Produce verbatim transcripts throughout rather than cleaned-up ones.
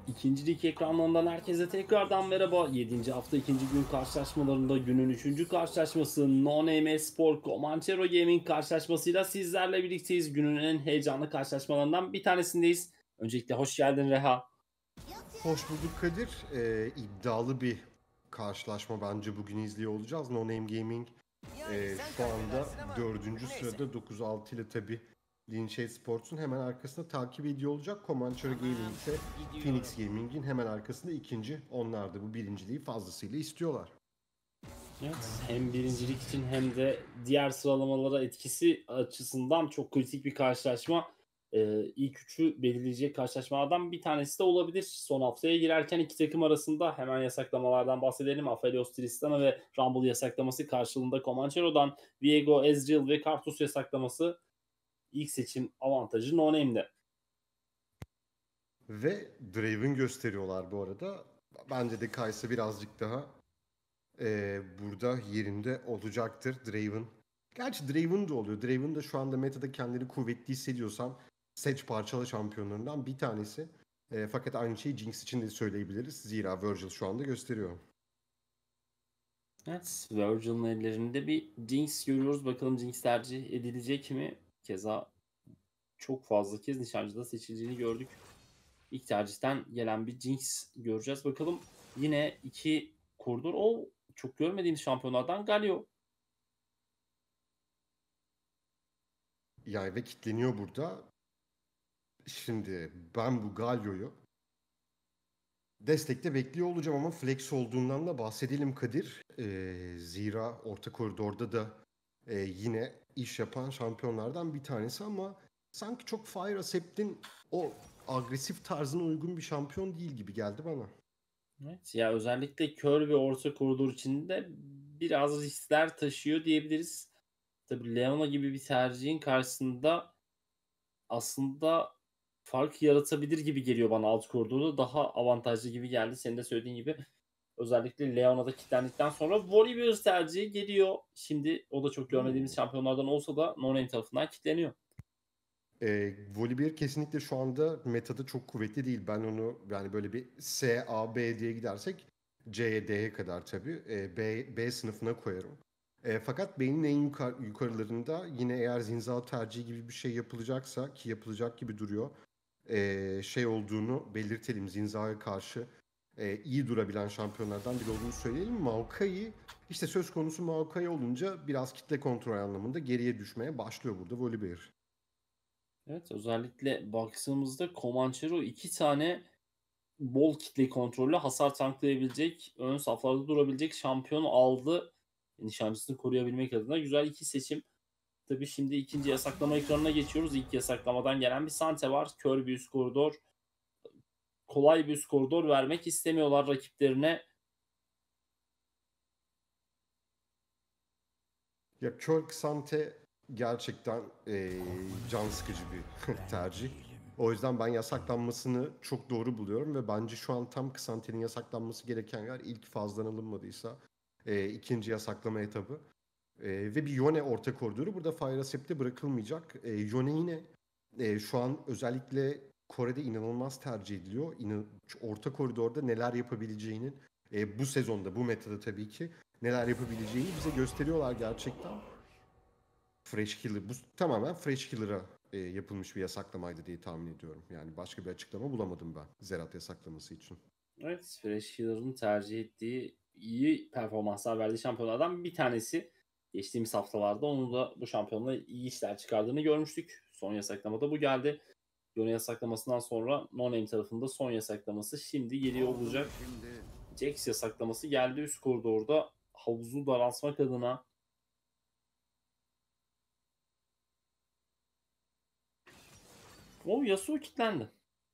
İkinci lig ekranlarından herkese tekrardan merhaba. Yedinci hafta ikinci gün karşılaşmalarında günün üçüncü karşılaşması No Name Espor Comanchero Gaming karşılaşmasıyla sizlerle birlikteyiz. Günün en heyecanlı karşılaşmalarından bir tanesindeyiz. Öncelikle hoş geldin Reha. Hoş bulduk Kadir. Ee, iddialı bir karşılaşma bence bugün izliyor olacağız. No Name Gaming e, şu anda dördüncü sırada dokuz altı ile tabi Linçey Sports'un hemen arkasında takip ediyor olacak. Comanchero Gaming ise Phoenix Gaming'in hemen arkasında ikinci. Onlar da bu birinciliği fazlasıyla istiyorlar. Evet, hem birincilik için hem de diğer sıralamalara etkisi açısından çok kritik bir karşılaşma. Ee, ilk üçü belirleyecek karşılaşmalardan bir tanesi de olabilir. Son haftaya girerken iki takım arasında hemen yasaklamalardan bahsedelim. Aphelios Tristana ve Rumble yasaklaması karşılığında Comanchero'dan Viego, Ezreal ve Karthus yasaklaması. İlk seçim avantajı No Name'de. Ve Draven gösteriyorlar bu arada. Bence de Kaysa birazcık daha e, burada yerinde olacaktır Draven. Gerçi Draven de oluyor. Draven de şu anda metada kendini kuvvetli hissediyorsan seç parçalı şampiyonlarından bir tanesi. E, fakat aynı şeyi Jinx için de söyleyebiliriz. Zira Virgil şu anda gösteriyor. Evet, Virgil'ın ellerinde bir Jinx görüyoruz. Bakalım Jinx tercih edilecek mi? Keza çok fazla kez nişancıda seçildiğini gördük. İlk tercihten gelen bir Jinx göreceğiz. Bakalım yine iki koridor. O çok görmediğimiz şampiyonlardan Galio. Yani ve kitleniyor burada. Şimdi ben bu Galio'yu destekte bekliyor olacağım ama flex olduğundan da bahsedelim Kadir. Ee, zira orta koridorda da e, yine iş yapan şampiyonlardan bir tanesi ama sanki çok Fire Accept'in o agresif tarzına uygun bir şampiyon değil gibi geldi bana. Evet, ya özellikle kör ve orta koridor içinde biraz riskler taşıyor diyebiliriz. Tabii Leona gibi bir tercihin karşısında aslında fark yaratabilir gibi geliyor bana alt koridorda. Daha avantajlı gibi geldi. Senin de söylediğin gibi. Özellikle Leona'da kilitlendikten sonra Volibear tercihi geliyor. Şimdi o da çok görmediğimiz Hmm. şampiyonlardan olsa da No Name tarafından kilitleniyor. E, Volibear kesinlikle şu anda metada çok kuvvetli değil. Ben onu yani böyle bir S, A, B diye gidersek C'ye D'ye kadar tabii e, B, B sınıfına koyarım. E, fakat B'nin en yukarı, yukarılarında yine eğer Zinzao tercihi gibi bir şey yapılacaksa ki yapılacak gibi duruyor. E, şey olduğunu belirtelim. Zinzao'ya karşı e, iyi durabilen şampiyonlardan biri olduğunu söyleyelim. Maokai işte söz konusu Maokai olunca biraz kitle kontrol anlamında geriye düşmeye başlıyor burada Volibear. Evet, özellikle baktığımızda Comanchero iki tane bol kitle kontrollü hasar tanklayabilecek, ön saflarda durabilecek şampiyon aldı. Nişancısını koruyabilmek adına güzel iki seçim. Tabii şimdi ikinci yasaklama ekranına geçiyoruz. İlk yasaklamadan gelen bir Sante var. Kör bir üst koridor. Kolay bir üst koridor vermek istemiyorlar rakiplerine. Ya Kör Sante gerçekten eee, can sıkıcı bir tercih. O yüzden ben yasaklanmasını çok doğru buluyorum ve bence şu an tam Ksante'nin yasaklanması gereken yer ilk fazdan alınmadıysa eee, ikinci yasaklama etabı. Eee, ve bir Yone orta koridoru burada Fire Accept'te bırakılmayacak. Eee Yone yine eee, şu an özellikle Kore'de inanılmaz tercih ediliyor. İnan- orta koridorda neler yapabileceğinin eee, bu sezonda, bu metada tabii ki neler yapabileceğini bize gösteriyorlar gerçekten. Fresh Killer, bu tamamen Fresh Killer'a e, yapılmış bir yasaklamaydı diye tahmin ediyorum. Yani başka bir açıklama bulamadım ben Zerat yasaklaması için. Evet, Fresh Killer'ın tercih ettiği iyi performanslar verdiği şampiyonlardan bir tanesi. Geçtiğimiz haftalarda onu da bu şampiyonla iyi işler çıkardığını görmüştük. Son yasaklamada bu geldi. Yone yasaklamasından sonra No Name tarafında son yasaklaması şimdi geliyor olacak. Jax yasaklaması geldi üst koridorda havuzu daraltmak adına. O Yasuo kilitlendi.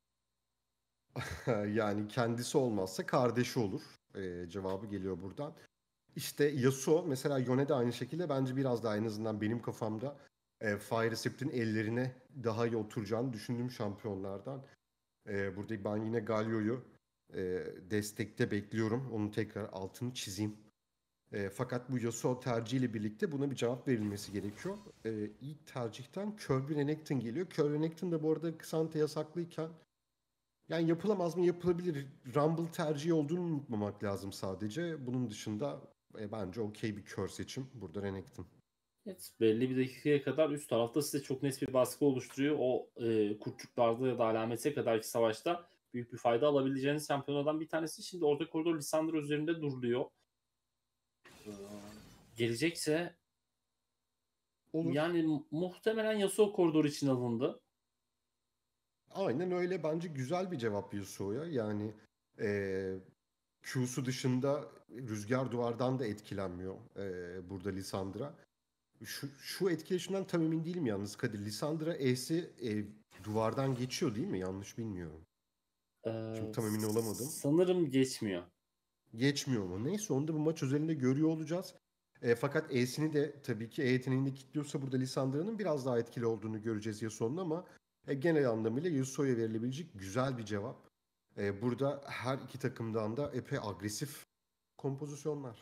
Yani kendisi olmazsa kardeşi olur. E, cevabı geliyor buradan. İşte Yasuo mesela Yone de aynı şekilde bence biraz daha en azından benim kafamda e, Fire Sept'in ellerine daha iyi oturacağını düşündüğüm şampiyonlardan. E, burada ben yine Galio'yu e, destekte bekliyorum. Onun tekrar altını çizeyim. E, fakat bu Yasuo tercihiyle birlikte buna bir cevap verilmesi gerekiyor. E, ilk tercihten Kirby Renekton geliyor. Kirby Renekton da bu arada Xante yasaklıyken Yani yapılamaz mı? Yapılabilir. Rumble tercihi olduğunu unutmamak lazım sadece. Bunun dışında e, bence okey bir kör seçim. Burada Renekton. Evet, belli bir dakikaya kadar üst tarafta size çok net bir baskı oluşturuyor. O e, kurtçuklarda ya da alamete kadarki savaşta büyük bir fayda alabileceğiniz şampiyonlardan bir tanesi. Şimdi orta koridor Lissandra üzerinde duruluyor. Ee, gelecekse Olur. yani mu- muhtemelen Yasuo koridor için alındı. Aynen öyle. Bence güzel bir cevap Yasuo'ya. Yani e, Q'su dışında rüzgar duvardan da etkilenmiyor e, burada Lissandra. Şu, şu etkileşimden tam emin değilim yalnız Kadir. Lissandra E'si e, duvardan geçiyor değil mi? Yanlış bilmiyorum. Şimdi Ee, tam emin olamadım. sanırım geçmiyor. Geçmiyor mu? Neyse onu da bu maç özelinde görüyor olacağız. E, fakat E'sini de tabii ki E yeteneğini kilitliyorsa burada Lissandra'nın biraz daha etkili olduğunu göreceğiz Yasuo'nun ama e, genel anlamıyla Yasuo'ya verilebilecek güzel bir cevap. E, burada her iki takımdan da epey agresif kompozisyonlar.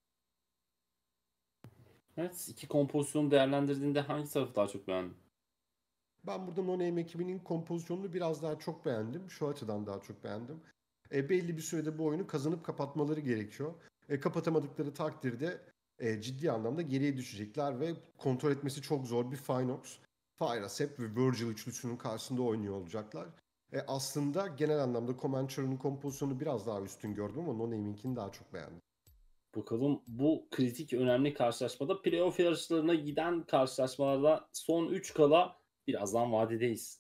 Evet, iki kompozisyonu değerlendirdiğinde hangi tarafı daha çok beğendin? Ben burada No Name ekibinin kompozisyonunu biraz daha çok beğendim. Şu açıdan daha çok beğendim. E, belli bir sürede bu oyunu kazanıp kapatmaları gerekiyor. E, kapatamadıkları takdirde e, ciddi anlamda geriye düşecekler ve kontrol etmesi çok zor bir Finox, Firasep ve Virgil üçlüsünün karşısında oynuyor olacaklar. E, aslında genel anlamda Comanchero'nun kompozisyonu biraz daha üstün gördüm ama No Name'inkini daha çok beğendim. Bakalım bu kritik önemli karşılaşmada playoff yarışlarına giden karşılaşmalarda son üç kala birazdan vadedeyiz.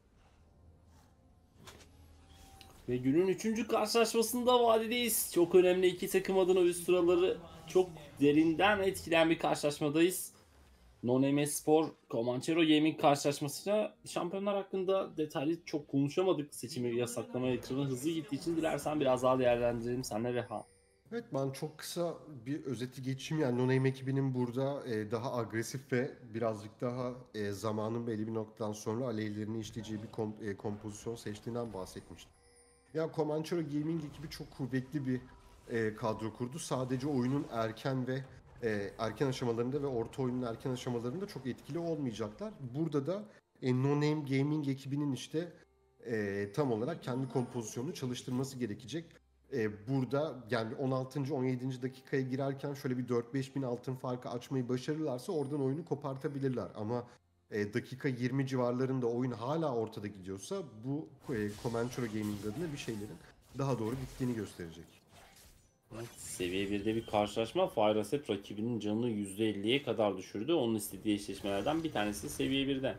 Ve günün üçüncü karşılaşmasında vadedeyiz. Çok önemli iki takım adına üst sıraları çok derinden etkileyen bir karşılaşmadayız. Non-M S Spor Comanchero Gaming karşılaşmasıyla şampiyonlar hakkında detaylı çok konuşamadık. Seçimi yasaklama ekranı hızlı gittiği için dilersen biraz daha değerlendirelim senle Reha. Evet ben çok kısa bir özeti geçeyim. Yani No Name ekibinin burada e, daha agresif ve birazcık daha e, zamanın belli bir noktadan sonra aleyhlerini işleyeceği bir kom- e, kompozisyon seçtiğinden bahsetmiştim. Ya Comanchero Gaming ekibi çok kuvvetli bir e, kadro kurdu. Sadece oyunun erken ve e, erken aşamalarında ve orta oyunun erken aşamalarında çok etkili olmayacaklar. Burada da e, No Name Gaming ekibinin işte e, tam olarak kendi kompozisyonunu çalıştırması gerekecek. E, burada yani on altıncı. on yedinci dakikaya girerken şöyle bir dört beş bin altın farkı açmayı başarırlarsa oradan oyunu kopartabilirler. Ama e, dakika yirmi civarlarında oyun hala ortada gidiyorsa bu e, Comanchero Gaming adına bir şeylerin daha doğru gittiğini gösterecek. Evet, seviye birde bir karşılaşma. Firasep rakibinin canını yüzde elliye kadar düşürdü. Onun istediği eşleşmelerden bir tanesi seviye birde.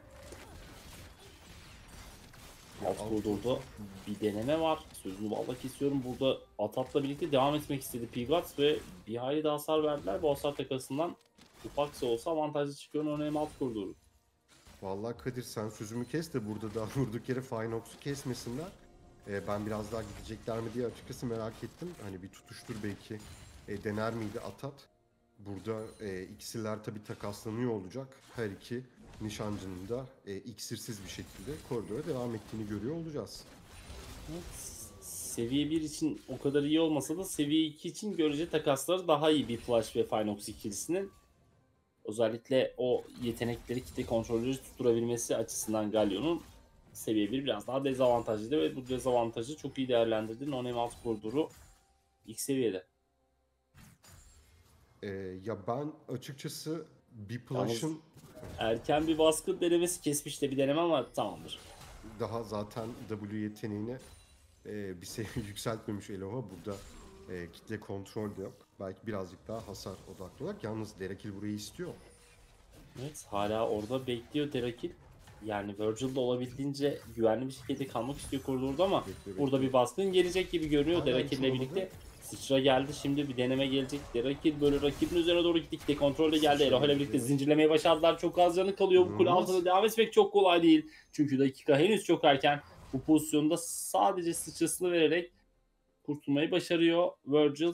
Alt koridorda bir deneme var. Sözünü balla kesiyorum. Burada Atat'la birlikte devam etmek istedi Pigat ve bir hayli de hasar verdiler. Bu hasar takasından ufaksa olsa avantajlı çıkıyor örneğin alt koridoru. Vallahi Kadir sen sözümü kes de burada daha durduk yere Finox'u kesmesinler. E, ben biraz daha gidecekler mi diye açıkçası merak ettim. Hani bir tutuştur belki e, dener miydi Atat? Burada e, iksirler tabii takaslanıyor olacak. Her iki nişancının da e, iksirsiz bir şekilde koridora devam ettiğini görüyor olacağız. Evet, seviye bir için o kadar iyi olmasa da seviye iki için görece takasları daha iyi bir Flash ve Finox ikilisinin. Özellikle o yetenekleri kitle kontrolleri tutturabilmesi açısından Galio'nun seviye bir biraz daha dezavantajlıydı ve bu dezavantajı çok iyi değerlendirdi. No-Name alt koridoru ilk seviyede. E, ya ben açıkçası bir Yalnız Plush'ın erken bir baskı denemesi kesmiş de bir deneme ama tamamdır. daha zaten W yeteneğini e, bir seviye yükseltmemiş Eloha. Burada e, kitle kontrol de yok. Belki birazcık daha hasar odaklı olarak. Yalnız Derakil burayı istiyor. Evet, hala orada bekliyor Derakil. Yani Virgil de olabildiğince güvenli bir şekilde kalmak istiyor koridorda ama Bekliyor, burada bekliyor. bir baskın gelecek gibi görünüyor. Hala Derakil ile hiç birlikte olamadı. sıçra geldi. Şimdi bir deneme gelecek. Derakil böyle rakibin üzerine doğru gitti. Kitle kontrolü geldi. Sıçra Eloha ile birlikte bekliyor. zincirlemeyi başardılar. Çok az canı kalıyor. Bu kule İnanılmaz. altında devam etmek çok kolay değil. Çünkü dakika henüz çok erken. Bu pozisyonda sadece sıçrasını vererek kurtulmayı başarıyor Virgil.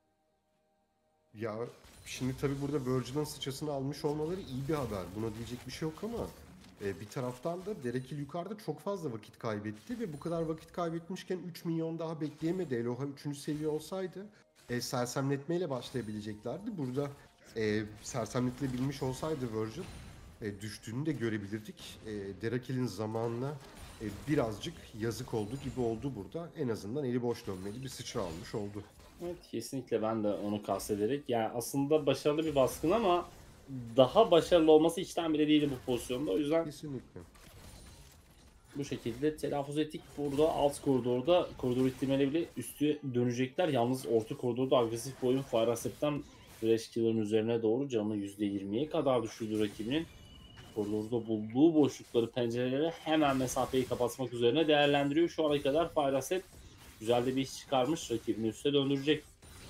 Ya şimdi tabii burada Virgil'ın sıçrasını almış olmaları iyi bir haber. Buna diyecek bir şey yok ama e, bir taraftan da Derakil yukarıda çok fazla vakit kaybetti ve bu kadar vakit kaybetmişken üç milyon daha bekleyemedi. Eloha üçüncü seviye olsaydı e, sersemletmeyle başlayabileceklerdi. Burada e, sersemletilebilmiş olsaydı Virgil e, düştüğünü de görebilirdik. E, Derakil'in zamanla e, birazcık yazık oldu gibi oldu burada. En azından eli boş dönmeli bir sıçra almış oldu. Evet, kesinlikle ben de onu kastederek. Yani aslında başarılı bir baskın ama daha başarılı olması içten bile değildi bu pozisyonda. O yüzden Kesinlikle. bu şekilde telaffuz ettik. Burada alt koridorda koridor ihtimali bile üstü dönecekler. Yalnız orta koridorda agresif bir oyun Firasep'ten Flash Killer'ın üzerine doğru canını yüzde yirmiye kadar düşürdü rakibinin. Koridorda bulduğu boşlukları, pencereleri hemen mesafeyi kapatmak üzerine değerlendiriyor. Şu ana kadar Firasep güzel de bir iş çıkarmış. Rakibini üste döndürecek.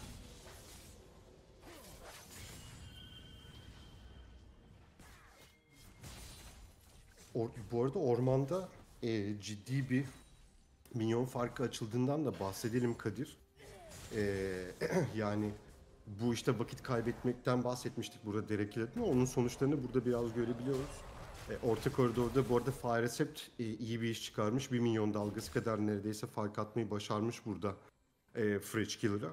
Or- bu arada ormanda e, ciddi bir minyon farkı açıldığından da bahsedelim Kadir. E, yani bu işte vakit kaybetmekten bahsetmiştik burada Derek Killer'ın. Onun sonuçlarını burada biraz görebiliyoruz. E, orta koridorda bu arada Firecept e, iyi bir iş çıkarmış. Bir milyon dalgası kadar neredeyse fark atmayı başarmış burada e, Fresh Killer'a.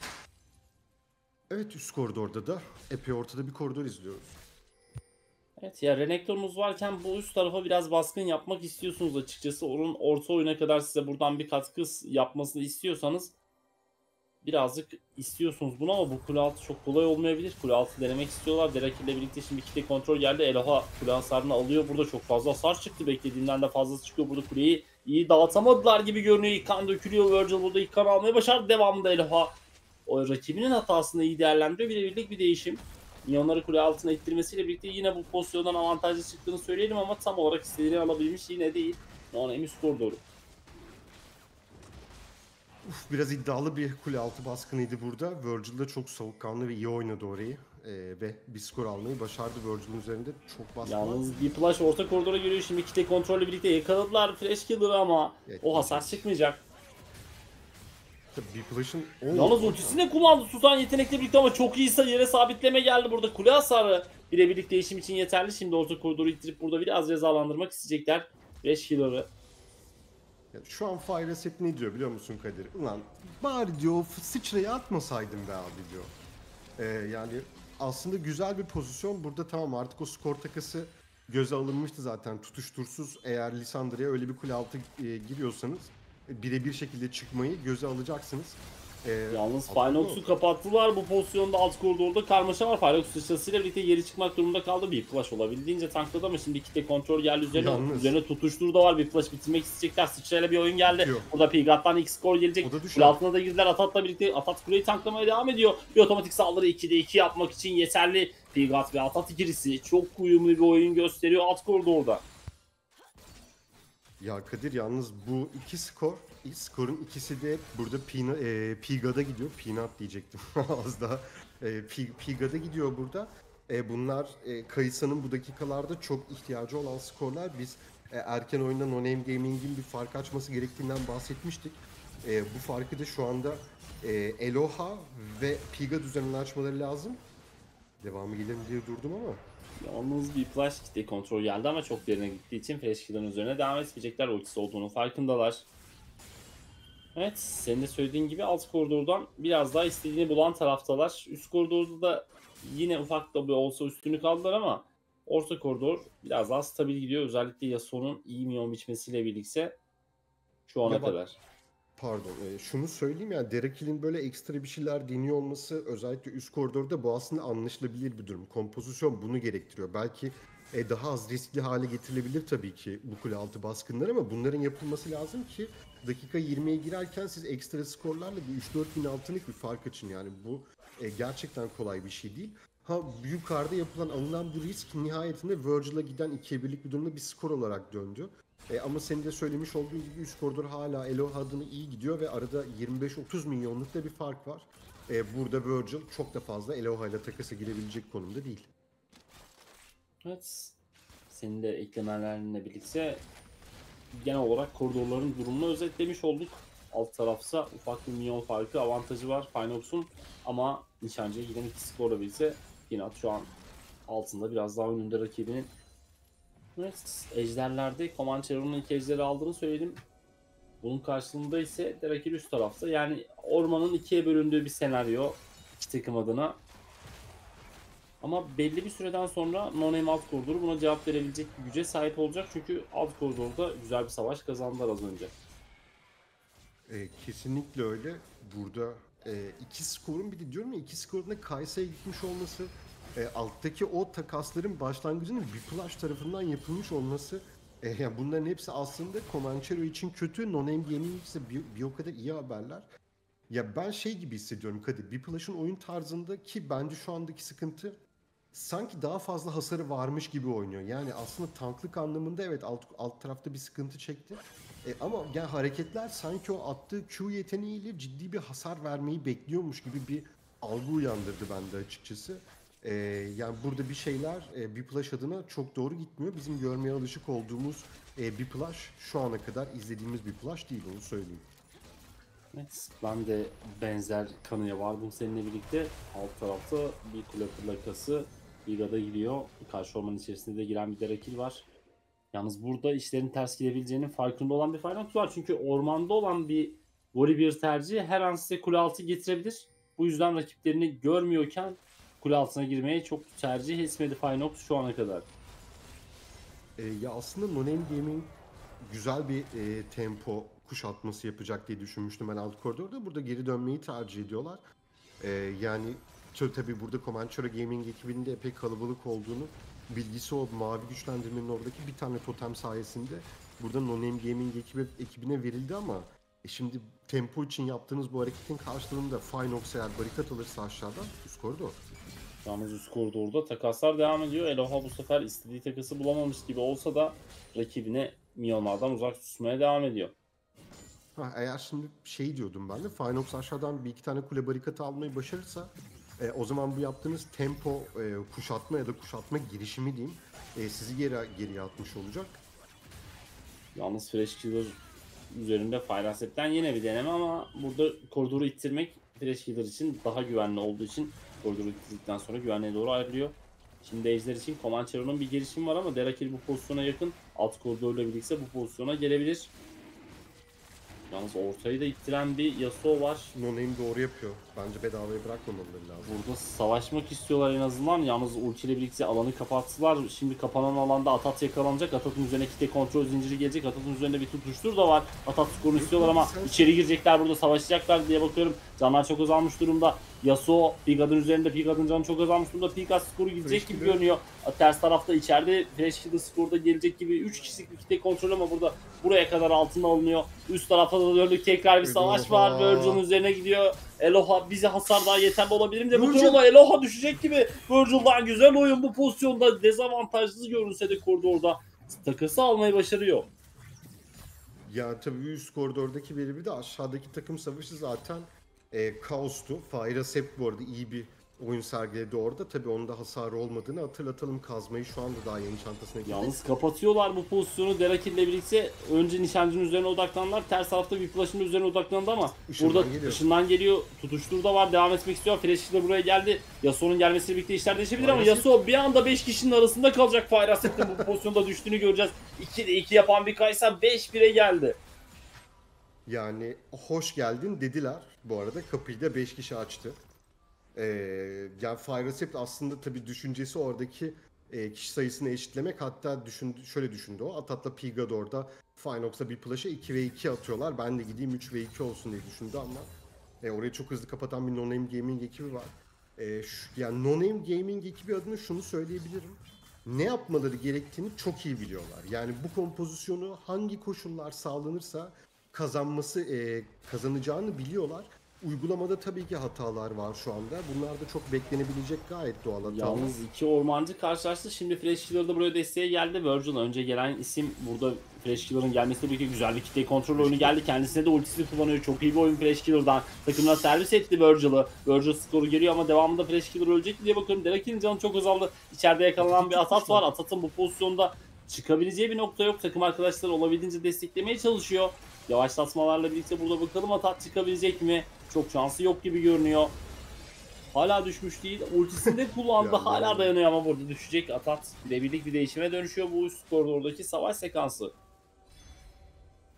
Evet, üst koridorda da epey ortada bir koridor izliyoruz. Evet ya, Renekton'umuz varken bu üst tarafa biraz baskın yapmak istiyorsunuz açıkçası. Onun orta oyuna kadar size buradan bir katkı yapmasını istiyorsanız birazcık istiyorsunuz bunu ama bu kule altı çok kolay olmayabilir. Kule altı denemek istiyorlar. Derek ile birlikte şimdi kitle kontrol geldi. Eloha kule hasarını alıyor. Burada çok fazla hasar çıktı. Beklediğimden de fazlası çıkıyor. Burada kuleyi iyi dağıtamadılar gibi görünüyor. İlk kan dökülüyor. Virgil burada ilk kan almayı başardı. Devamında Eloha o rakibinin hatasını iyi değerlendiriyor. Birebirlik bir değişim. Minyonları kule altına ittirmesiyle birlikte yine bu pozisyondan avantajlı çıktığını söyleyelim ama tam olarak istediğini alabilmiş yine değil. Noname üst koridoru. Uf, biraz iddialı bir kule altı baskınıydı burada. Virgil de çok soğukkanlı ve iyi oynadı orayı. Ee, ve bir skor almayı başardı Virgil'in üzerinde. Çok baskı var. Yalnız bir flash orta koridora geliyor. Şimdi kitle kontrolü birlikte yakaladılar Flash Killer'ı ama Evet, o hasar evet. çıkmayacak. Tabii bir flash'ın... Yalnız ultisini de kullandı Susan yetenekle birlikte ama çok iyi yere sabitleme geldi burada. Kule hasarı birebirlik değişim için yeterli. Şimdi orta koridoru ittirip burada biraz cezalandırmak isteyecekler Flash Killer'ı. Yani şu an Firecept ne diyor biliyor musun Kadir? Ulan bari diyor sıçrayı atmasaydım be abi diyor. Ee, yani aslında güzel bir pozisyon. Burada tamam, artık o skor takası göze alınmıştı zaten. Tutuştursuz eğer Lissandra'ya öyle bir kule altı e, giriyorsanız e, birebir şekilde çıkmayı göze alacaksınız. Ee, Yalnız Apollo- Phinox'u kapattılar bu pozisyonda. Alt koridorda karmaşa var. Phinox sıçrasıyla birlikte geri çıkmak durumunda kaldı. Bir flash olabildiğince tankladı ama şimdi kitle kontrol geldi üzerine. Yalnız- Üzerine tutuştur da var. Bir flash bitirmek isteyecekler. Sıçrayla bir oyun geldi. Yok. Burada Pigat'tan ilk skor gelecek. O da düşer. Kule altına da girdiler. Atat'la birlikte Atat kuleyi tanklamaya devam ediyor. Bir otomatik saldırı ikide iki yapmak için yeterli. Pigat ve Atat ikilisi çok uyumlu bir oyun gösteriyor alt koridorda. Ya Kadir, yalnız bu iki skor, ilk skorun ikisi de burada Pina, e, Piga'da gidiyor. Peanut diyecektim az daha. E, Pi- Piga'da gidiyor burada. E, bunlar e, Kayısa'nın bu dakikalarda çok ihtiyacı olan skorlar. Biz e, erken oyunda No Name Gaming'in bir fark açması gerektiğinden bahsetmiştik. E, bu farkı da şu anda e, Eloha ve Piga düzenini açmaları lazım. Devamı gelir mi diye durdum ama. Yalnız bir flash kitle kontrol geldi ama çok derine gittiği için Flash Killer'ın üzerine devam etmeyecekler. Ultisi olduğunu farkındalar. Evet, senin de söylediğin gibi alt koridordan biraz daha istediğini bulan taraftalar. Üst koridorda da yine ufak da bir olsa üstünü kaldılar ama orta koridor biraz daha stabil gidiyor. Özellikle Yasuo'nun iyi minyon biçmesiyle birlikte şu ana Ya bak- kadar. Pardon, e, şunu söyleyeyim, yani Derek Hill'in böyle ekstra bir şeyler deniyor olması özellikle üst koridorda bu aslında anlaşılabilir bir durum. Kompozisyon bunu gerektiriyor. Belki e, daha az riskli hale getirilebilir tabii ki bu kule altı baskınları ama bunların yapılması lazım ki dakika yirmiye girerken siz ekstra skorlarla bir üç dört bin altınlık bir fark açın. Yani bu e, gerçekten kolay bir şey değil. Ha, yukarıda yapılan alınan bu risk nihayetinde Virgil'a giden ikiye birlik bir durumda bir skor olarak döndü. E, ama senin de söylemiş olduğun gibi üst koridor hala Eloha adına iyi gidiyor ve arada yirmi beş otuz milyonluk da bir fark var. E, burada Virgil çok da fazla Eloha ile takasa girebilecek konumda değil. Evet, senin de eklemelerinle birlikte genel olarak koridorların durumunu özetlemiş olduk. Alt tarafsa ufak bir minyon farkı avantajı var Phinox'un ama nişancıya giden iki skorla birlikte Peanut şu an altında biraz daha önünde rakibinin. Evet, ejderlerde Comanchero'nun ilk ejderi aldığını söyledim. Bunun karşılığında ise Drakil üst tarafta. Yani ormanın ikiye bölündüğü bir senaryo iki takım adına. Ama belli bir süreden sonra No Name alt koridoru buna cevap verebilecek bir güce sahip olacak. Çünkü alt koridorda güzel bir savaş kazandılar az önce. E, kesinlikle öyle. Burada e, iki skorun bir de diyorum ya iki skorun da Kaysa'ya gitmiş olması, e, alttaki o takasların başlangıcının Whiplash tarafından yapılmış olması, e, yani bunların hepsi aslında Comanchero için kötü, No Name Gaming ise bir, bir o kadar iyi haberler. Ya ben şey gibi hissediyorum Kadir, Whiplash'ın oyun tarzında ki bence şu andaki sıkıntı sanki daha fazla hasarı varmış gibi oynuyor. Yani aslında tanklık anlamında evet alt, alt tarafta bir sıkıntı çekti. E, ama yani hareketler sanki o attığı Q yeteneğiyle ciddi bir hasar vermeyi bekliyormuş gibi bir algı uyandırdı bende açıkçası. E, yani burada bir şeyler e, Whiplash adına çok doğru gitmiyor. Bizim görmeye alışık olduğumuz e, Whiplash şu ana kadar izlediğimiz Whiplash değil, onu söyleyeyim. Evet, ben de benzer kanıya vardım seninle birlikte. Alt tarafta bir kule plakası Liga'da giriyor. Karşı ormanın içerisinde de giren bir Derakil var. Yalnız burada işlerin ters gidebileceğinin farkında olan bir Feyenoord var. Çünkü ormanda olan bir Volibear tercihi her an size kule altı getirebilir. Bu yüzden rakiplerini görmüyorken kule altına girmeye çok tercih etmedi Feyenoord şu ana kadar. E, ya aslında No Name Gaming güzel bir e, tempo kuşatması yapacak diye düşünmüştüm ben alt koridorda. Burada geri dönmeyi tercih ediyorlar. E, yani tabii, tabii burada Comanchero Gaming ekibinin de epey kalabalık olduğunu, bilgisi o mavi güçlendirmenin oradaki bir tane totem sayesinde burada No Name Gaming ekibi, ekibine verildi ama e şimdi tempo için yaptığınız bu hareketin karşılığında Finox eğer barikat alırsa aşağıdan üst koridor. Yalnız üst koridorda takaslar devam ediyor. Eloha bu sefer istediği takası bulamamış gibi olsa da rakibine milyonlardan uzak tutmaya devam ediyor. Ha, eğer şimdi şey diyordum ben de Finox aşağıdan bir iki tane kule barikatı almayı başarırsa e, o zaman bu yaptığınız tempo e, kuşatma ya da kuşatma girişimi diyeyim e, sizi geri, geriye atmış olacak. Yalnız Fresh Killer üzerinde Firaset'ten yine bir deneme ama burada koridoru ittirmek Fresh Killer için daha güvenli olduğu için koridoru ittirdikten sonra güvenliğe doğru ayrılıyor. Şimdi Ejder için Comanchero'nun bir girişimi var ama Derakil bu pozisyona yakın. Alt koridorla birlikte bu pozisyona gelebilir. Yalnız ortayı da ittiren bir Yasuo var. No Name doğru yapıyor. Bence bedavaya bırakmamaları lazım. Burada savaşmak istiyorlar en azından. Yalnız ultiyle birlikte alanı kapattılar. Şimdi kapanan alanda Atat yakalanacak. Atat'ın üzerine kitle kontrol zinciri gelecek. Atat'ın üzerinde bir tutuştur da var. Atat skorunu istiyorlar ama içeri girecekler, burada savaşacaklar diye bakıyorum. Canlar çok azalmış durumda. Yasuo Pigad'ın üzerinde. Pigad'ın canı çok azalmış durumda. Pigad skoru gidecek gibi görünüyor. Ters tarafta içeride Fresh Killer skorda gelecek gibi. üç kişilik bir kitle kontrol ama burada buraya kadar altına alınıyor. Üst tarafta da döndük. Tekrar bir savaş var. Virgil'ın üzerine gidiyor. Eloha bize hasar daha yeterli olabilir mi de bakıyorum ama Eloha düşecek gibi. Virgil'dan güzel oyun bu pozisyonda, dezavantajlı görünse de koridorda takası almayı başarıyor. Ya tabii üst koridordaki veri bir de aşağıdaki takım savaşı zaten e, kaostu. Fire Sept bu arada iyi bir oyun sergiledi orada. Tabii onun da hasarı olmadığını hatırlatalım. Kazmayı şu anda daha yeni çantasına girdi. Yalnız kapatıyorlar bu pozisyonu. Derakil ile birlikte önce nişancının üzerine odaklandılar. Ters tarafta bir flash'ın üzerine odaklandı ama Işından burada geliyor. ışından geliyor. Tutuştur da var. Devam etmek istiyor. Fresh de buraya geldi. Yasuo'nun gelmesiyle birlikte işler değişebilir ama Maalesef. Yasuo bir anda beş kişinin arasında kalacak. Firaset'in bu pozisyonda düştüğünü göreceğiz. ikide iki yapan bir Kaysa beş bire geldi. Yani hoş geldin dediler. Bu arada kapıyı da beş kişi açtı. Ee, yani Fire Sept aslında tabii düşüncesi oradaki e, kişi sayısını eşitlemek. Hatta düşündü, şöyle düşündü o. Atat'la Pigad orada Finox'a bir plash'a iki ve iki atıyorlar. Ben de gideyim üç ve iki olsun diye düşündü ama e, orayı çok hızlı kapatan bir No Name Gaming ekibi var. E, şu, yani No Name Gaming ekibi adına şunu söyleyebilirim. Ne yapmaları gerektiğini çok iyi biliyorlar. Yani bu kompozisyonu hangi koşullar sağlanırsa kazanması, e, kazanacağını biliyorlar. Uygulamada tabii ki hatalar var şu anda. Bunlar da çok beklenebilecek gayet doğal hatalar. Yalnız iki ormancı karşılaştı. Şimdi Fresh Killer da buraya desteğe geldi. Virgil önce gelen isim, burada Fresh Killer'ın gelmesiyle birlikte güzel bir kitle kontrol oyunu geldi. Kendisine de ultisini kullanıyor. Çok iyi bir oyun Fresh Killer'dan. Takımına servis etti Virgil'ı. Virgil skoru geliyor ama devamında Fresh Killer ölecek diye bakıyorum. Derakil'in canı çok azaldı. İçeride yakalanan bir Atat var. Atat'ın bu pozisyonda çıkabileceği bir nokta yok. Takım arkadaşları olabildiğince desteklemeye çalışıyor. Yavaşlatmalarla birlikte burada bakalım Atat çıkabilecek mi? Çok şansı yok gibi görünüyor. Hala düşmüş değil. Ultisini de kullandı. Yani, Hala yani. dayanıyor ama burada düşecek. Atat birebirlik bir değişime dönüşüyor bu üst koridordaki savaş sekansı.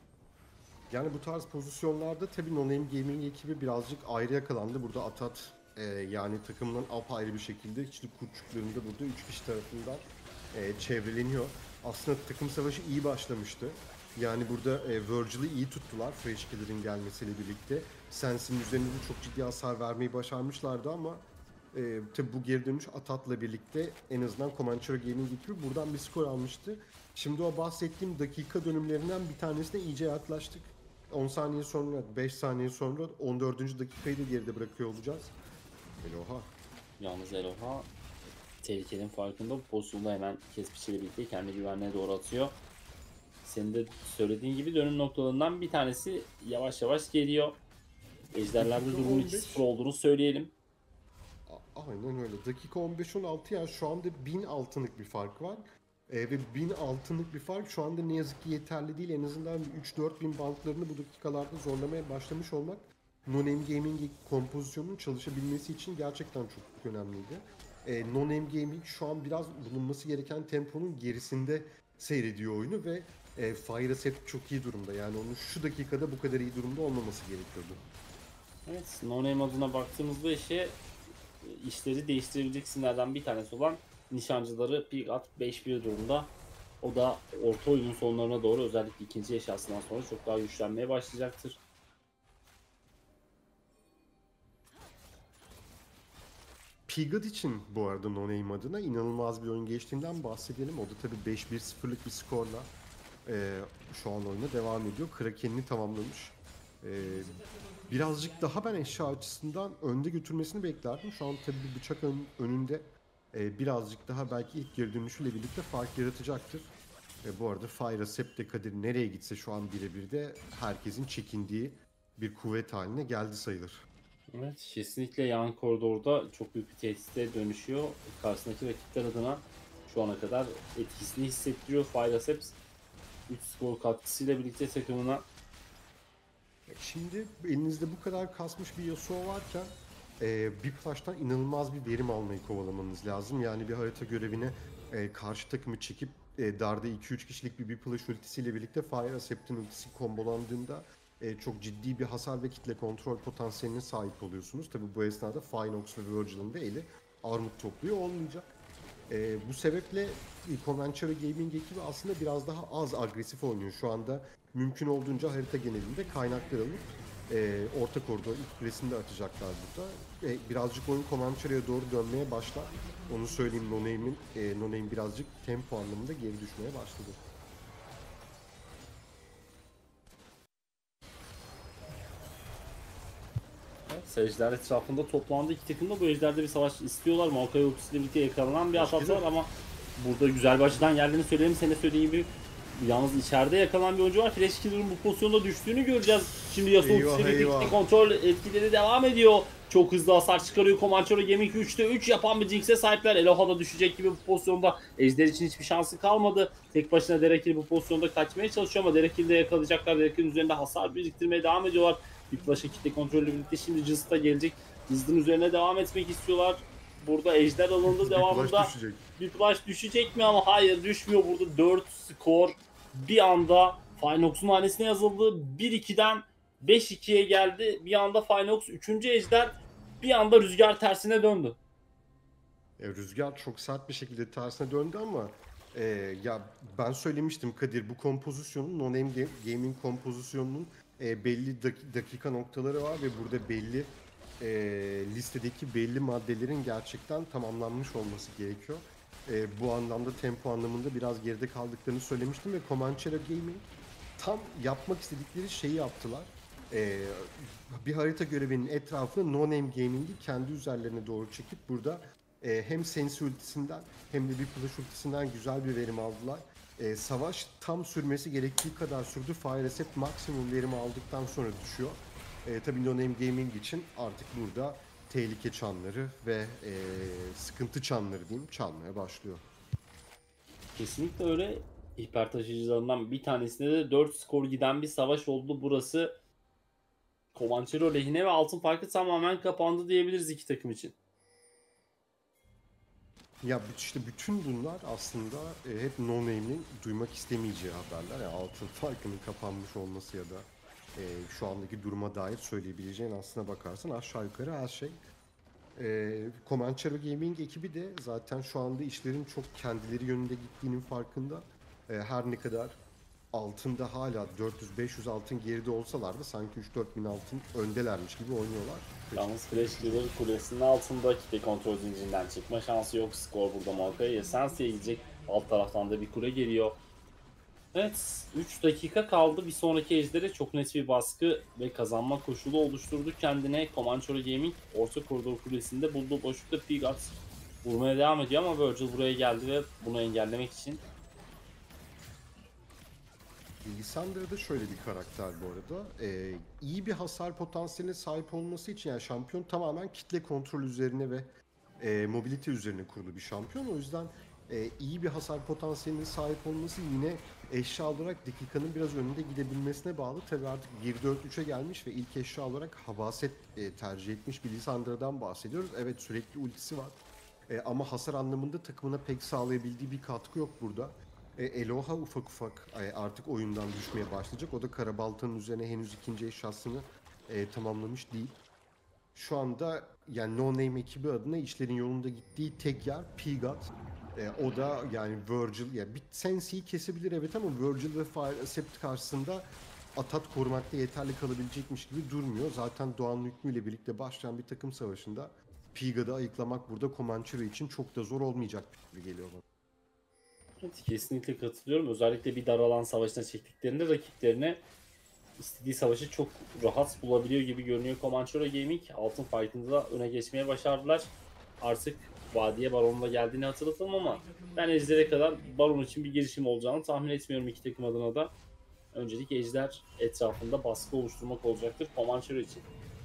Yani bu tarz pozisyonlarda tabii No Name Gaming ekibi birazcık ayrı yakalandı. Burada Atat Ee, yani takımdan apayrı bir şekilde içli kurtçuklarında burada üç kişi tarafından e, çevreleniyor. Aslında takım savaşı iyi başlamıştı. Yani burada e, Virgil'i iyi tuttular Fresh Killer'ın gelmesiyle birlikte. Sensin üzerinde de çok ciddi hasar vermeyi başarmışlardı ama e, tabi bu geri dönüş Atat'la birlikte en azından Comanchero Gaming ekibi buradan bir skor almıştı. Şimdi o bahsettiğim dakika dönümlerinden bir tanesine iyice yaklaştık. on saniye sonra, beş saniye sonra on dördüncü dakikayı da geride bırakıyor olacağız. Eloha. Yalnız Eloha tehlikenin farkında, bu pozisyonda hemen Kespiçi'yle birlikte kendi güvenliğe doğru atıyor. Senin de söylediğin gibi dönüm noktalarından bir tanesi yavaş yavaş geliyor. Ejderlerde durumun iki sıfır olduğunu söyleyelim. Aynen öyle. Dakika on beş on altı, yani şu anda bin altınlık bir fark var. Ee, ve bin altınlık bir fark şu anda ne yazık ki yeterli değil. En azından üç dört bin bantlarını bu dakikalarda zorlamaya başlamış olmak No Name Gaming kompozisyonunun çalışabilmesi için gerçekten çok önemliydi. Ee, No Name Gaming şu an biraz bulunması gereken temponun gerisinde seyrediyor oyunu ve e, Fire Accept çok iyi durumda. Yani onun şu dakikada bu kadar iyi durumda olmaması gerekiyordu. Evet, No Name adına baktığımızda işe işleri değiştirebilecek isimlerden bir tanesi olan nişancıları Pigat beş bir durumda. O da orta oyunun sonlarına doğru, özellikle ikinci eşyasından sonra çok daha güçlenmeye başlayacaktır. Pigat için bu arada No Name adına inanılmaz bir oyun geçtiğinden bahsedelim. O da tabii beş bir sıfırlık bir skorla e, şu an oyuna devam ediyor. Kraken'ini tamamlamış. E, birazcık daha ben eşya açısından önde götürmesini beklerdim. Şu an tabii bir bıçak ön, önünde e, birazcık daha belki ilk geri dönüşüyle birlikte fark yaratacaktır. E, bu arada Fire Accept de Kadir nereye gitse şu an birebir de herkesin çekindiği bir kuvvet haline geldi sayılır. Evet, kesinlikle yan koridorda çok büyük bir tehdite dönüşüyor. Karşısındaki rakipler adına şu ana kadar etkisini hissettiriyor Fire Accept. üç skor katkısıyla birlikte takımına. Şimdi elinizde bu kadar kasmış bir Yasuo varken e, bir flash'tan inanılmaz bir verim almayı kovalamanız lazım. Yani bir harita görevine e, karşı takımı çekip e, darda iki üç kişilik bir bir flash ultisiyle birlikte Fire Accept'in ultisi kombolandığında e, çok ciddi bir hasar ve kitle kontrol potansiyeline sahip oluyorsunuz. Tabi bu esnada Finox ve Virgil'in de eli armut topluyor olmayacak. E, bu sebeple Comanchero Gaming ekibi aslında biraz daha az agresif oynuyor. Şu anda mümkün olduğunca harita genelinde kaynaklar alıp e, orta koridor ilk kulesini de atacaklar burada. E, birazcık oyun Comanchero'ya doğru dönmeye başlar. Onu söyleyeyim, No Name'in e, No Name birazcık tempo anlamında geri düşmeye başladı. Ejder etrafında toplandı. İki takım da bu ejderde bir savaş istiyorlar. Maokai ultisiyle birlikte yakalanan bir atak var ama burada güzel bir açıdan geldiğini söyleyelim. Senin de söylediğin gibi yalnız içeride yakalanan bir oyuncu var. Fresh Killer'ın bu pozisyonda düştüğünü göreceğiz. Şimdi Yasuo ultisiyle birlikte kontrol etkileri devam ediyor. Çok hızlı hasar çıkarıyor. Comanchero Gaming üçte üç yapan bir Jinx'e sahipler. Eloha da düşecek gibi bu pozisyonda. Ejder için hiçbir şansı kalmadı. Tek başına Derekil bu pozisyonda kaçmaya çalışıyor ama Derekil'i de yakalayacaklar. Derekil'in üzerinde hasar biriktirmeye devam ediyorlar. Bir flash'a kitle kontrolü birlikte şimdi Jizz'da da gelecek. Jizz'ın üzerine devam etmek istiyorlar. Burada ejder alanında devamında flash düşecek. bir flash düşecek mi, ama hayır düşmüyor. Burada dört skor bir anda Finox'un hanesine yazıldı. bir ikiden beş ikiye geldi. Bir anda Finox üçüncü ejder bir anda rüzgar tersine döndü. E, rüzgar çok sert bir şekilde tersine döndü ama e, ya ben söylemiştim Kadir, bu kompozisyonun, No Name Gaming kompozisyonunun e, belli dak- dakika noktaları var ve burada belli e, listedeki belli maddelerin gerçekten tamamlanmış olması gerekiyor. E, bu anlamda tempo anlamında biraz geride kaldıklarını söylemiştim ve Comanchero Gaming tam yapmak istedikleri şeyi yaptılar. E, bir harita görevinin etrafını No Name Gaming'i kendi üzerlerine doğru çekip burada e, hem Sensi ultisinden hem de bir flash ultisinden güzel bir verim aldılar. E, savaş tam sürmesi gerektiği kadar sürdü. Fire Accept maksimum verimi aldıktan sonra düşüyor. E, tabii No Name Gaming için artık burada tehlike çanları ve e, sıkıntı çanları diyeyim çalmaya başlıyor. Kesinlikle öyle. İhbar taşıyıcılarından bir tanesinde de dört skor giden bir savaş oldu burası. Comanchero lehine ve altın farkı tamamen kapandı diyebiliriz iki takım için. Ya işte bütün bunlar aslında e, hep No Name'in duymak istemeyeceği haberler. Yani altın farkının kapanmış olması ya da e, şu andaki duruma dair söyleyebileceğin, aslına bakarsan aşağı yukarı her şey. E, Comanchero Gaming ekibi de zaten şu anda işlerin çok kendileri yönünde gittiğinin farkında. E, her ne kadar altında hala dört yüz beş yüz altın geride olsalar da sanki üç dört bin altın öndelermiş gibi oynuyorlar. Yalnız Flash Killer kulesinin altında kitle kontrol zincirinden çıkma şansı yok. Skor burada Malka'ya Essence'ye gidecek. Alt taraftan da bir kule geliyor. Evet, üç dakika kaldı. Bir sonraki ejdere çok net bir baskı ve kazanma koşulu oluşturdu kendine. Comanchero Gaming orta koridor kulesinde bulduğu boşlukta Pigat vurmaya devam ediyor ama Virgil buraya geldi ve bunu engellemek için. Lissandra'da şöyle bir karakter bu arada. Ee, iyi bir hasar potansiyeline sahip olması için, yani şampiyon tamamen kitle kontrol üzerine ve e, mobility üzerine kurulu bir şampiyon. O yüzden e, iyi bir hasar potansiyeline sahip olması yine eşya olarak dakikanın biraz önünde gidebilmesine bağlı. Tabii artık bir dört üçe gelmiş ve ilk eşya olarak Habaset e, tercih etmiş bir Lissandra'dan bahsediyoruz. Evet, sürekli ultisi var. E, ama hasar anlamında takımına pek sağlayabildiği bir katkı yok burada. E, Eloha ufak ufak e, artık oyundan düşmeye başlayacak. O da Karabalta'nın üzerine henüz ikinci eşyasını e, tamamlamış değil. Şu anda yani No Name ekibi adına işlerin yolunda gittiği tek yer Pigat. E, o da yani Virgil, ya bir Sensi'yi kesebilir evet ama Virgil ve Fire Accept karşısında Atat korumakta yeterli kalabilecekmiş gibi durmuyor. Zaten Doğan Hükmü ile birlikte başlayan bir takım savaşında Pigat'ı ayıklamak burada Comanchero için çok da zor olmayacak gibi geliyor bana. Evet, kesinlikle katılıyorum. Özellikle bir dar alan savaşına çektiklerinde rakiplerine istediği savaşı çok rahat bulabiliyor gibi görünüyor Comanchero Gaming. Altın fight'ında da öne geçmeye başardılar. Artık Vadiye Baron'la geldiğini hatırlatalım ama ben Ejder'e kadar Baron için bir girişim olacağını tahmin etmiyorum iki takım adına da. Öncelik Ejder etrafında baskı oluşturmak olacaktır Comanchero için.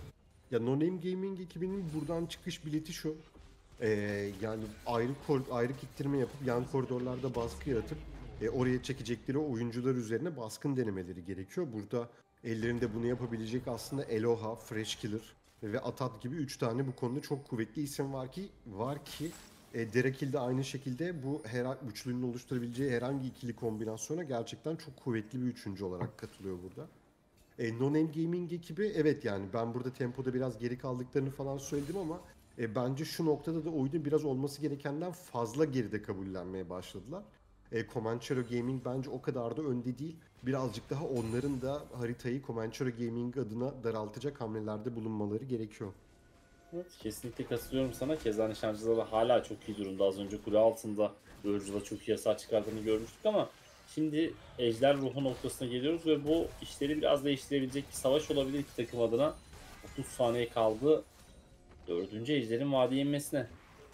Ya No Name Gaming ekibinin buradan çıkış bileti şu. Ee, yani ayrı kor ayrı kittirme yapıp yan koridorlarda baskı yaratıp e, oraya çekecekleri oyuncular üzerine baskın denemeleri gerekiyor. Burada ellerinde bunu yapabilecek aslında Eloha, Fresh Killer ve Atat gibi üç tane bu konuda çok kuvvetli isim var ki var ki e, Derakil de aynı şekilde bu her üçlünün oluşturabileceği herhangi ikili kombinasyona gerçekten çok kuvvetli bir üçüncü olarak katılıyor burada. E, No Name Gaming ekibi evet, yani ben burada tempoda biraz geri kaldıklarını falan söyledim ama e, bence şu noktada da oyunu biraz olması gerekenden fazla geride kabullenmeye başladılar. E, Comanchero Gaming bence o kadar da önde değil. Birazcık daha onların da haritayı Comanchero Gaming adına daraltacak hamlelerde bulunmaları gerekiyor. Evet, kesinlikle katılıyorum sana. Keza nişancıları da hala çok iyi durumda. Az önce kule altında Virgil'a çok iyi hasar çıkardığını görmüştük ama şimdi Ejder ruhu noktasına geliyoruz ve bu işleri biraz değiştirebilecek bir savaş olabilir iki takım adına. otuz saniye kaldı dördüncü Ejder'in vadiye inmesine.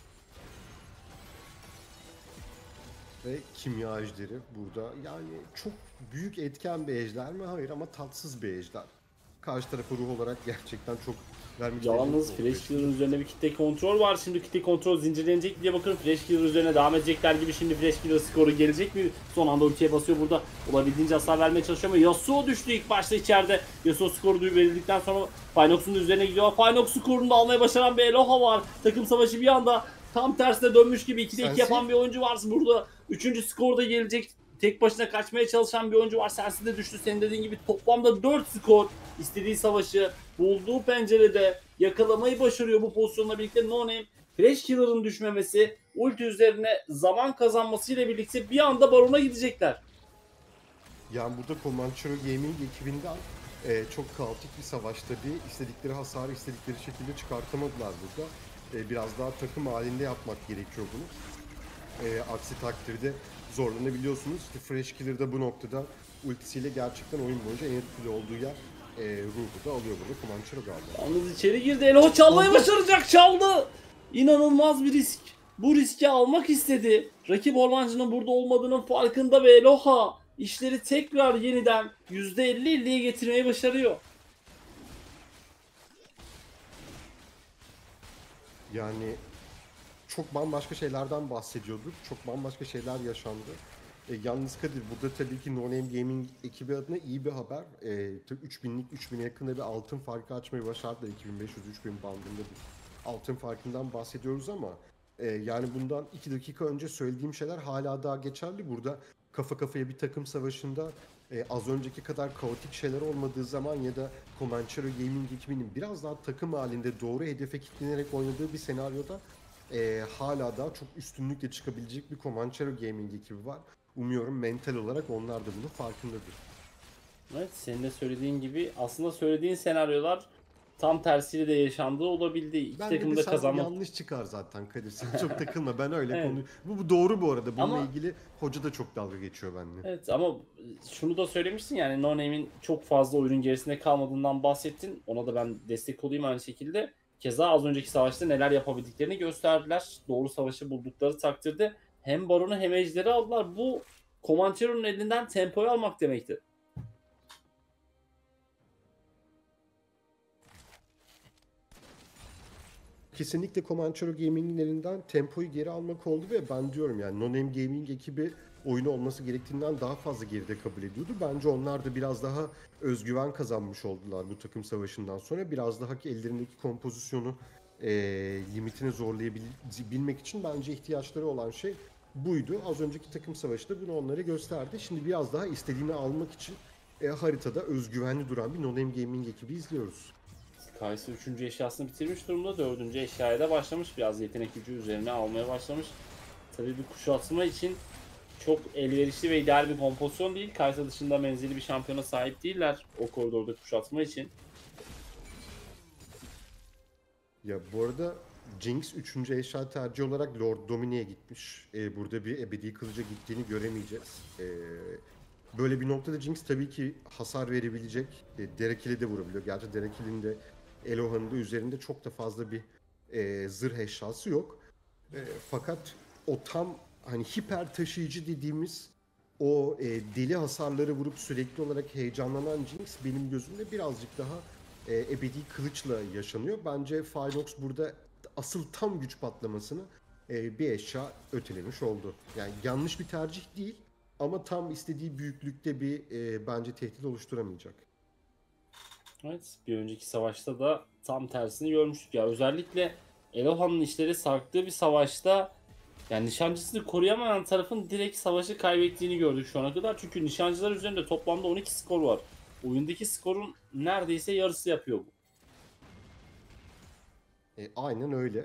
Ve kimya ejderi burada, yani çok büyük etken bir ejder mi? Hayır, ama tatsız bir ejder. Karşı tarafa ruh olarak gerçekten çok vermek Yalnız Flash Killer'ın üzerine bir kitle kontrol var. Şimdi kitle kontrol zincirlenecek diye bakın. Flash Killer üzerine devam edecekler gibi. Şimdi Flash Killer skoru gelecek mi? Son anda ultiye basıyor burada. Olabildiğince hasar vermeye çalışıyor ama Yasuo düştü ilk başta içeride. Yasuo skoru verildikten sonra Phinox'un üzerine gidiyor. Phinox skorunu da almaya başaran bir Eloha var. Takım savaşı bir anda tam tersine dönmüş gibi. ikide iki yapan bir oyuncu var burada. Üçüncü skor da gelecek. Tek başına kaçmaya çalışan bir oyuncu var. Sensi de düştü. Senin dediğin gibi toplamda dört skor. İstediği savaşı bulduğu pencerede yakalamayı başarıyor bu pozisyonla birlikte. No Name Flash Killer'ın düşmemesi, ulti üzerine zaman kazanmasıyla birlikte bir anda Baron'a gidecekler. Yani burada Comanchero Gaming ekibinden e, çok kaotik bir savaş tabii. İstedikleri hasarı istedikleri şekilde çıkartamadılar burada. E, biraz daha takım halinde yapmak gerekiyor bunu. E, aksi takdirde zorlanabiliyorsunuz. İşte Fresh Killer de bu noktada ultisiyle gerçekten oyun boyunca en etkili olduğu yer e, ruhu da alıyor burada Comanchero galiba. Yalnız içeri girdi. Elo çalmayı başaracak. Çaldı. İnanılmaz bir risk. Bu riski almak istedi. Rakip ormancının burada olmadığının farkında ve Eloha işleri tekrar yeniden yüzde elli elliye getirmeyi başarıyor. Yani çok bambaşka şeylerden bahsediyorduk. Çok bambaşka şeyler yaşandı. E, yalnız Kadir, burada tabii ki No Name Gaming ekibi adına iyi bir haber. E, üç binlik üç bine yakında bir altın farkı açmayı başardılar. iki bin beş yüz üç bin bandında bir altın farkından bahsediyoruz ama e, yani bundan iki dakika önce söylediğim şeyler hala daha geçerli. Burada kafa kafaya bir takım savaşında e, az önceki kadar kaotik şeyler olmadığı zaman ya da Comanchero Gaming ekibinin biraz daha takım halinde doğru hedefe kilitlenerek oynadığı bir senaryoda e, hala daha çok üstünlükle çıkabilecek bir Comanchero Gaming ekibi var. Umuyorum mental olarak onlar da bunun farkındadır. Evet, senin de söylediğin gibi aslında söylediğin senaryolar tam tersiyle de yaşandığı olabildi. İki Ben de takım bir da sen kazanma. yanlış çıkar zaten Kadir. Sen çok takılma, ben öyle Evet. konu. Bu, bu doğru bu arada. Bununla Ama- ilgili hoca da çok dalga geçiyor benimle. Evet ama şunu da söylemiştin yani No Name'in çok fazla oyunun gerisinde kalmadığından bahsettin. Ona da ben destek olayım aynı şekilde. Keza az önceki savaşta neler yapabildiklerini gösterdiler. Doğru savaşı buldukları takdirde hem Baron'u hem Ejder'i aldılar. Bu Comanchero'nun elinden tempoyu almak demekti. Kesinlikle Comanchero Gaming'in elinden tempoyu geri almak oldu ve ben diyorum yani No Name Gaming ekibi oyunu olması gerektiğinden daha fazla geride kabul ediyordu. Bence onlar da biraz daha özgüven kazanmış oldular bu takım savaşından sonra. Biraz daha ki ellerindeki kompozisyonu e, limitini zorlayabilmek için bence ihtiyaçları olan şey buydu. Az önceki takım savaşı da bunu onlara gösterdi. Şimdi biraz daha istediğini almak için e, haritada özgüvenli duran bir No Name Gaming ekibi izliyoruz. Kayısı üçüncü eşyasını bitirmiş durumda. dördüncü eşyaya da başlamış. Biraz yetenek gücü üzerine almaya başlamış. Tabii bir kuşatma için çok elverişli ve ideal bir kompozisyon değil. Kayısı dışında menzili bir şampiyona sahip değiller o koridorda kuşatma için. Ya bu arada Jinx üçüncü eşya tercih olarak Lord Dominik'e gitmiş. Ee, burada bir ebedi kılıca gittiğini göremeyeceğiz. Ee, böyle bir noktada Jinx tabii ki hasar verebilecek. E, Derekil'i de vurabiliyor. Gerçi Derekil'in de Eloha'nın da üzerinde çok da fazla bir e, zırh eşyası yok. E, fakat o tam hani hiper taşıyıcı dediğimiz o e, deli hasarları vurup sürekli olarak heyecanlanan Jinx benim gözümde birazcık daha e, ebedi kılıçla yaşanıyor. Bence Finox burada asıl tam güç patlamasını e, bir eşya ötelemiş oldu. Yani yanlış bir tercih değil ama tam istediği büyüklükte bir e, bence tehdit oluşturamayacak. Evet, bir önceki savaşta da tam tersini görmüştük ya. Özellikle Eloha'nın işleri sarktığı bir savaşta yani nişancısını koruyamayan tarafın direkt savaşı kaybettiğini gördük şu ana kadar. Çünkü nişancılar üzerinde toplamda on iki skor var. Oyundaki skorun neredeyse yarısı yapıyor bu. E, aynen öyle.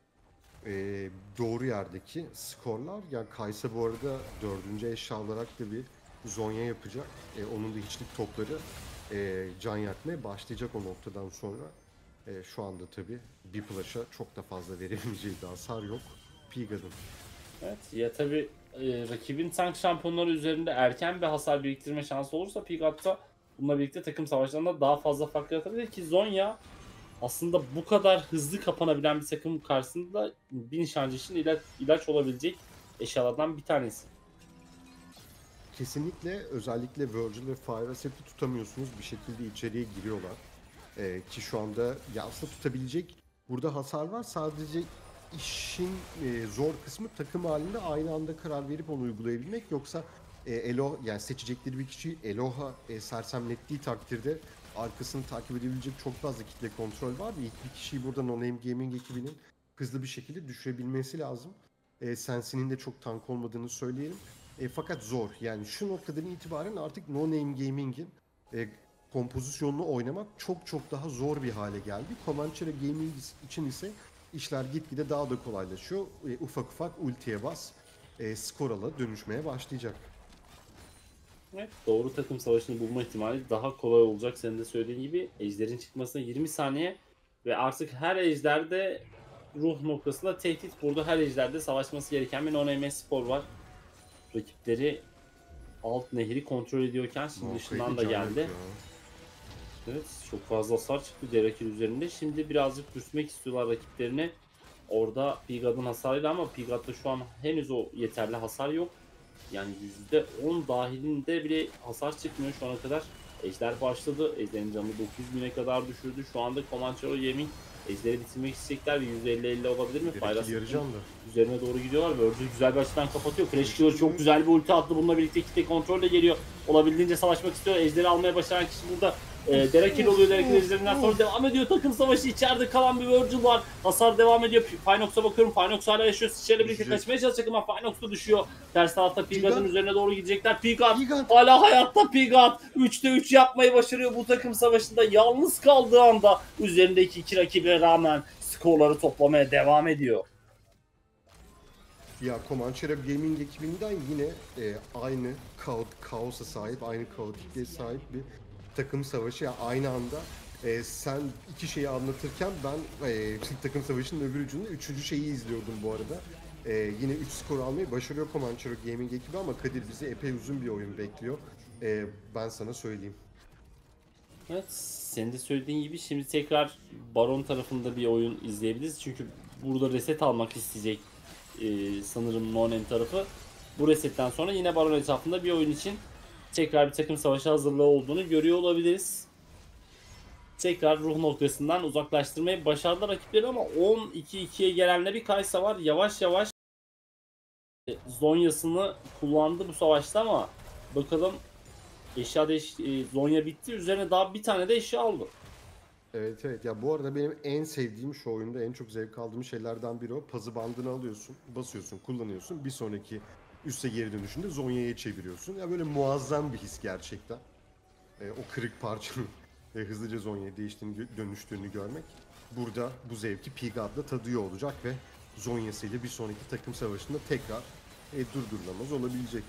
E, doğru yerdeki skorlar. Yani Kaysa bu arada dördüncü eşya olarak da bir zonya yapacak. E, onun da hiçlik topları e, can yakmaya başlayacak o noktadan sonra. E, şu anda tabii bir flash'a çok da fazla verebileceği bir hasar yok. Pigad'ın. Evet ya tabi rakibin tank şampiyonları üzerinde erken bir hasar biriktirme şansı olursa Pigat'ta bununla birlikte takım savaşlarında daha fazla fark yaratabilir ki Zonya aslında bu kadar hızlı kapanabilen bir takım karşısında bir nişancı için ilaç, ilaç olabilecek eşyalardan bir tanesi. Kesinlikle özellikle Virgil ve Fireset'i tutamıyorsunuz. Bir şekilde içeriye giriyorlar. Ee, ki şu anda ya aslında tutabilecek burada hasar var. Sadece işin e, zor kısmı takım halinde aynı anda karar verip onu uygulayabilmek. Yoksa e, Elo yani seçecekleri bir kişi Eloha e, sersemlettiği takdirde arkasını takip edebilecek çok fazla kitle kontrol var. İlk bir kişiyi burada No Name Gaming ekibinin hızlı bir şekilde düşürebilmesi lazım. E, Sensi'nin de çok tank olmadığını söyleyelim. E, fakat zor. Yani şu noktadan itibaren artık No Name Gaming'in e, kompozisyonunu oynamak çok çok daha zor bir hale geldi. Comanchero Gaming için ise işler gitgide daha da kolaylaşıyor. E, ufak ufak ultiye bas, e, skor ala dönüşmeye başlayacak. Evet, doğru takım savaşını bulma ihtimali daha kolay olacak. Senin de söylediğin gibi ejderin çıkmasına yirmi saniye ve artık her ejderde ruh noktasında tehdit. Burada her ejderde savaşması gereken bir No Name Spor var. Rakipleri alt nehri kontrol ediyorken şimdi dışından da geldi. Evet, çok fazla hasar çıktı Derekil üzerinde. Şimdi birazcık düşmek istiyorlar rakiplerini. Orada Pigat'ın hasarıyla ama Pigat'ta şu an henüz o yeterli hasar yok. Yani yüzde on dahilinde bile hasar çıkmıyor şu ana kadar. Ejder başladı. Ejder'in canını dokuz bine kadar düşürdü. Şu anda Comanchero Gaming Ejder'i bitirmek isteyecekler ve yüzde elli elli olabilir mi? Yarayacağım da. Üzerine doğru gidiyorlar. Virgil güzel bir açıdan kapatıyor. Flash Killer çok güzel bir ulti attı. Bununla birlikte kitle kontrol de geliyor. olabildiğince savaşmak istiyor. Ejderi almaya başaran kişi burada e, Derekil oluyor. Derekil ejderinden sonra devam ediyor. Takım savaşı, içeride kalan bir Virgil var. Hasar devam ediyor. Finox'a bakıyorum. Finox hala yaşıyor. Sişer'le birlikte kaçmaya çalışacak ama Finox da düşüyor. Ters tarafta Pigat'ın üzerine doğru gidecekler. Pigat hala hayatta. Pigat üçte üç yapmayı başarıyor bu takım savaşında. Yalnız kaldığı anda üzerindeki iki rakibe rağmen skorları toplamaya devam ediyor. Ya Comanche Gaming ekibinden yine e, aynı kaos, kaosa sahip, aynı kaotikliğe sahip bir takım savaşı. Yani aynı anda e, sen iki şeyi anlatırken ben e, takım savaşının öbür ucunda üçüncü şeyi izliyordum bu arada. E, yine üç skor almayı başarıyor Comanche Gaming ekibi ama Kadir bizi epey uzun bir oyun bekliyor. E, ben sana söyleyeyim. Evet, senin de söylediğin gibi şimdi tekrar Baron tarafında bir oyun izleyebiliriz. Çünkü burada reset almak isteyecek e, sanırım No Name tarafı. Bu resetten sonra yine Baron etrafında bir oyun için tekrar bir takım savaşı hazırlığı olduğunu görüyor olabiliriz. Tekrar ruh noktasından uzaklaştırmayı başardılar rakipleri ama on iki ikiye gelenle bir Kaysa var. Yavaş yavaş e, Zonya'sını kullandı bu savaşta ama bakalım eşya değiş e, Zonya bitti. Üzerine daha bir tane de eşya aldı. Evet evet ya bu arada benim en sevdiğim şu oyunda en çok zevk aldığım şeylerden biri o. Pazı bandını alıyorsun, basıyorsun, kullanıyorsun. Bir sonraki üste geri dönüşünde Zonya'ya çeviriyorsun. Ya böyle muazzam bir his gerçekten. E, o kırık parçanın e, hızlıca Zonya'ya değiştiğini, dönüştüğünü görmek. Burada bu zevki Pigat'la tadıyor olacak ve Zonya'sıyla bir sonraki takım savaşında tekrar e, durdurulamaz olabilecek.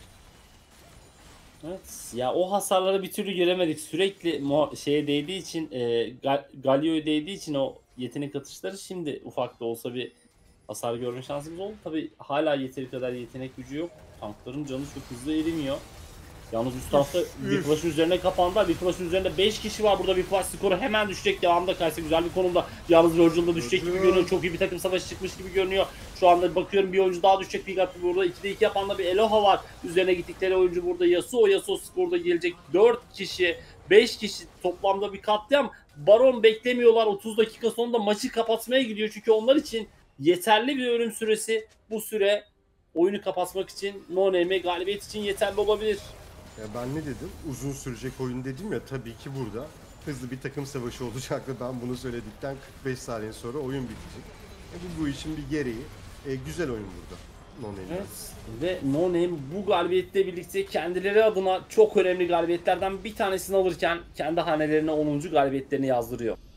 Evet ya o hasarları bir türlü göremedik. Sürekli mo şeye değdiği için e, Gal Galio'ya değdiği için o yetenek atışları şimdi ufak da olsa bir hasar görme şansımız oldu. Tabi hala yeteri kadar yetenek gücü yok. Tankların canı çok hızlı erimiyor. Yalnız üst tarafta Whiplash'ın üzerine kapandılar. Whiplash'ın üzerinde beş kişi var burada. Whiplash skoru hemen düşecek. Devamında Kaysa güzel bir konumda. Yalnız Virgil'da düşecek gibi görünüyor. Çok iyi bir takım savaşı çıkmış gibi görünüyor. Şu anda bakıyorum bir oyuncu daha düşecek. Pigat burada ikide iki yapan da bir Eloha var. Üzerine gittikleri oyuncu burada Yasuo. Yasuo skorda gelecek dört kişi. beş kişi toplamda bir katliam. Baron beklemiyorlar. otuz dakika sonunda maçı kapatmaya gidiyor. Çünkü onlar için yeterli bir ölüm süresi. Bu süre oyunu kapatmak için, No Name'e galibiyet için yeterli olabilir. Ya ben ne dedim? Uzun sürecek oyun dedim ya, tabii ki burada hızlı bir takım savaşı olacak ve ben bunu söyledikten kırk beş saniye sonra oyun bitecek. E bu, bu işin bir gereği. E, güzel oyun burada. No Name'den. Evet. Ve No Name bu galibiyetle birlikte kendileri adına çok önemli galibiyetlerden bir tanesini alırken kendi hanelerine onuncu galibiyetlerini yazdırıyor.